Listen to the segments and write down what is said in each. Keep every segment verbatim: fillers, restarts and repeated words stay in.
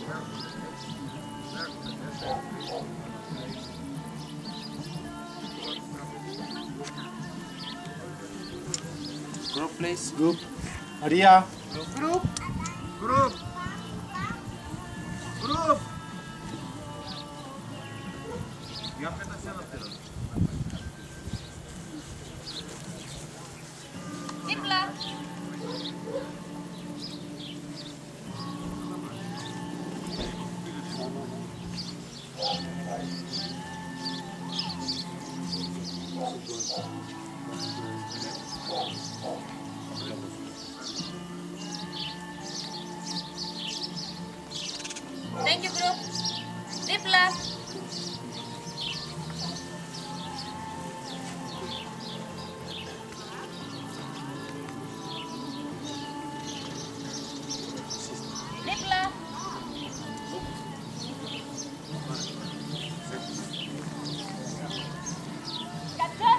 Group, please. Group. Maria. Group. Group. Group. Για πέτασε ένα πέρα. Δίπλα. Thank you, group. Δίπλα. Δίπλα. Κάτσε.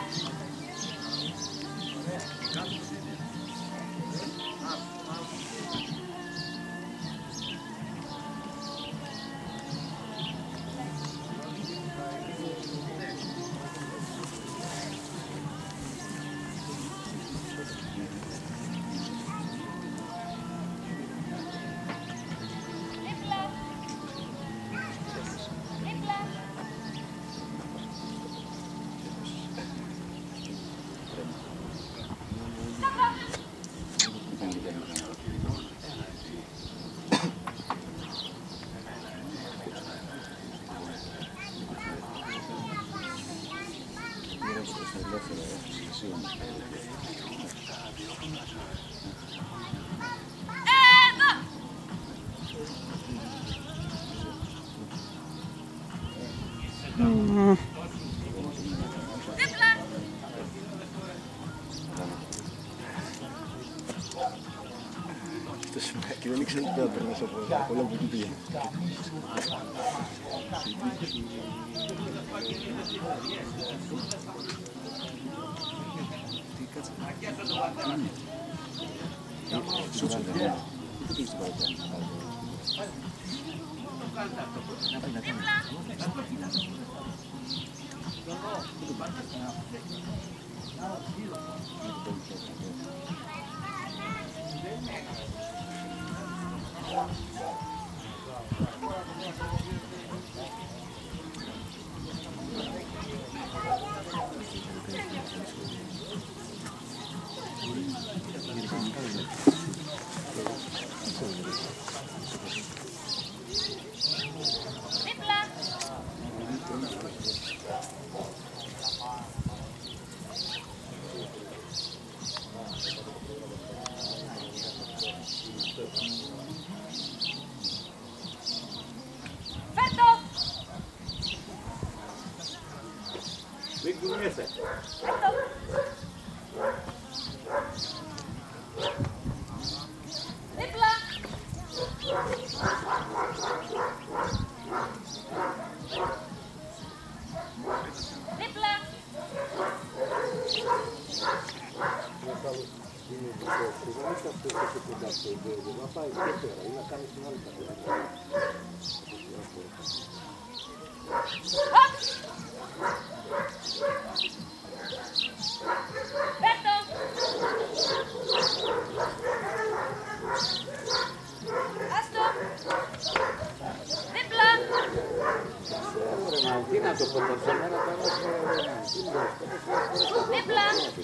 Το σημαίνει δεν ήξερα τι πέρα περνάς από όλα που του πήγαινε. Μην κουνιέσαι. Δίπλα. Δίπλα. Πέτω. Άστο. Δίπλα. Τι να το πω, το μέρα Δίπλα.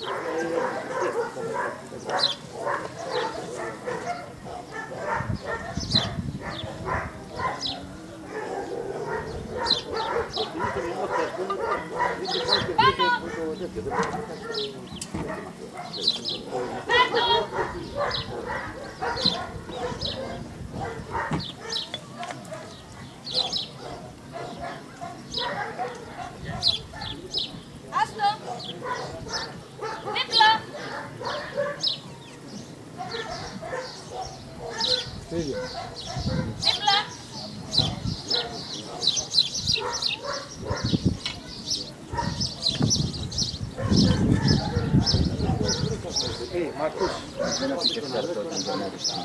Άστο. Δίπλα. Δίπλα. Hey, Marcus. Δεν αφήκε αυτό την περνάριστη.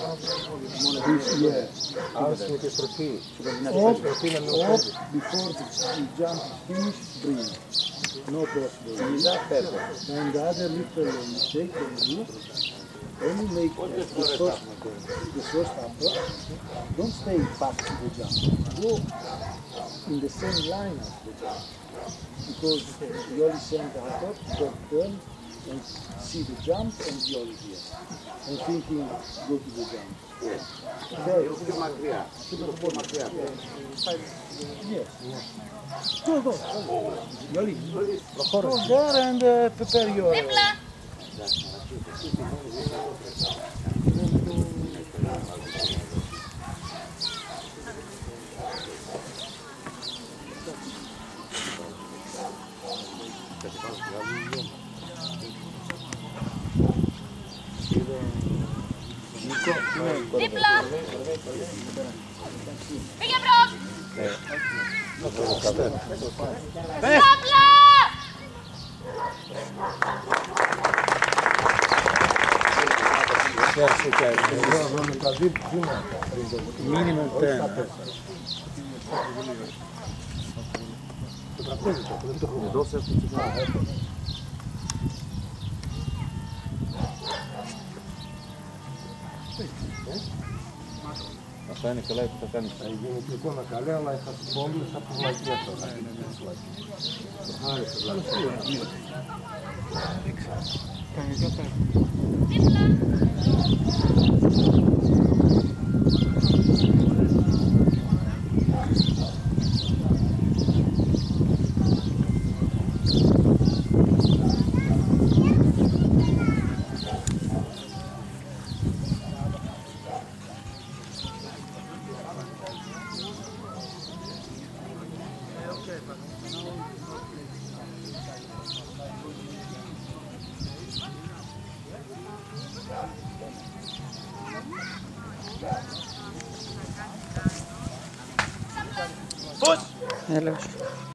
Άρεσε και στροφή. Up, Στροφή να μην up, before the jump is finished, breathe. No crossbow. And the other little mistake when you when you make the first, the first upper, don't stay back to the jump. Go in the same line as the jump. Because you only send the upper, don't turn and see the jump and you only here. And thinking, go to the jump. Okay. Yes. Go, go. Yoli, go there and uh, prepare your... Δίπλα. Δίπλα. Πήγε μπρος. Στάπλα. Minimum ten. Αυτά είναι καλά που θα κάνεις. Θα γίνει και εικόνα καλή, αλλά θα σου πω όμως θα πούμε και αυτό. Άρεσε δηλαδή. Έλεος.